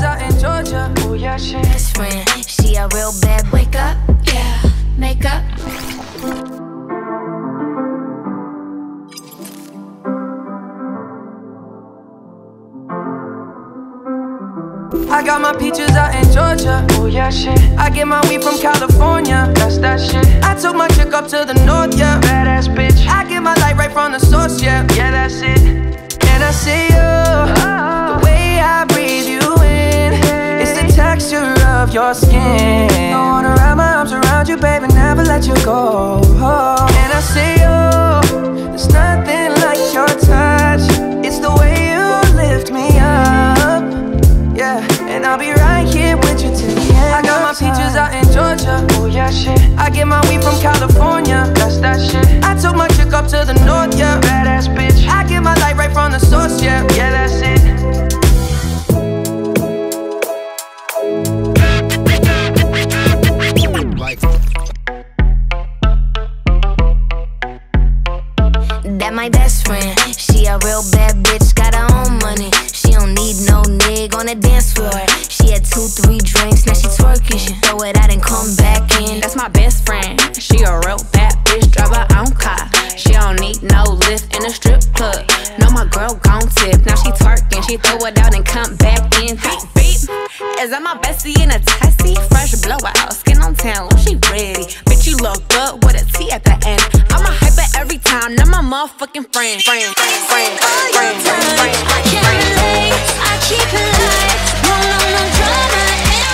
out in Georgia. Oh yeah, shit. Best friend, she a real bad. Wake up, yeah, make up. I got my peaches out in Georgia. Oh yeah, shit. I get my weed from California. That's that shit. I took my chick up to the north, yeah. Badass bitch. I get my light right from the source, yeah. Yeah, that's it. And I see you, the way I breathe you in. It's the texture of your skin. I wanna wrap my arms around you, baby, never let you go. And I see you, there's nothing like your touch. It's the way you lift me up, yeah. And I'll be right here with you till the end. I got my peaches out in Georgia. Oh yeah, shit. I get my weed from California. That's that shit. I took my chick up to the north, yeah. Badass bitch. I get my light right from the source, yeah. Yeah, that's it. That my best friend, she a real bad bitch, got her own money. She don't need no nigga on the dance floor. She had 2-3 drinks, now she twerking. She throw it out and come back in. That's my best friend, she a real bad bitch, drive her own car. She don't need no lift in a strip club. No, my girl gon' tip, now she twerking. She throw it out and come back in. Beep, beep. Is that my bestie in a tessie? Fresh blowout, skin on tan, look, she ready. Bitch, you look good with a T at the end. I'm a hyper every time, now my motherfucking friend. I can't relate, I keep it light. No drama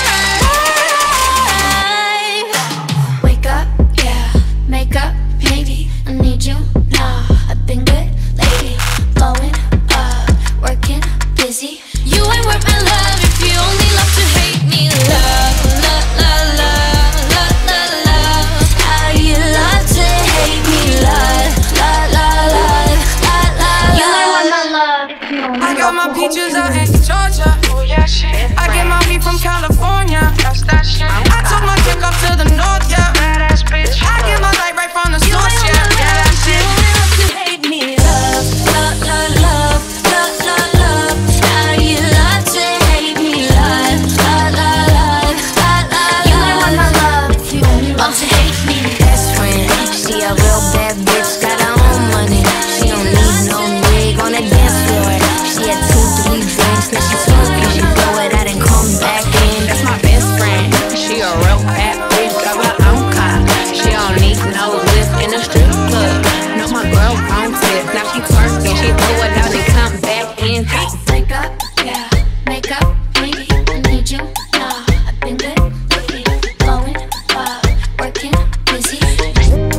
in my life. Wake up, yeah, make up, maybe I need you now. I've been good lately, blowing up, working, busy. You ain't worth my love if you only love to hate me. Love, love, love, love, love, love. How you love to hate me, love, love, love, love, love. You ain't worth my love if you only. I got my peaches out in Georgia. Oh yeah, shit. I get my weed from California. That's that shit. I took my chick up to the north, yeah. Badass bitch. I get my light right from the source, yeah. Yeah, that's it. You ain't love to hate me, love, love, love, love, love, love, love. How you love to hate me, love, love, love, love, love, love. You ain't want my love if you only love to hate me. Best friend, she a real bad bitch, got her own money. She don't need no nigga on the dance floor. She had 2-3 drinks, now she twerking. She throw it out and come back in. That's my best friend, she a real bad bitch, drive her own car. She don't need no lift in a strip club. No, my girl gon' tip, now she twerking. She throw it out and come back in. Wake up, yeah, make up, maybe I need you now. I've been good lately, blowing up, working, busy.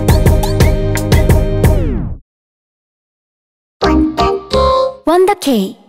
Wonder K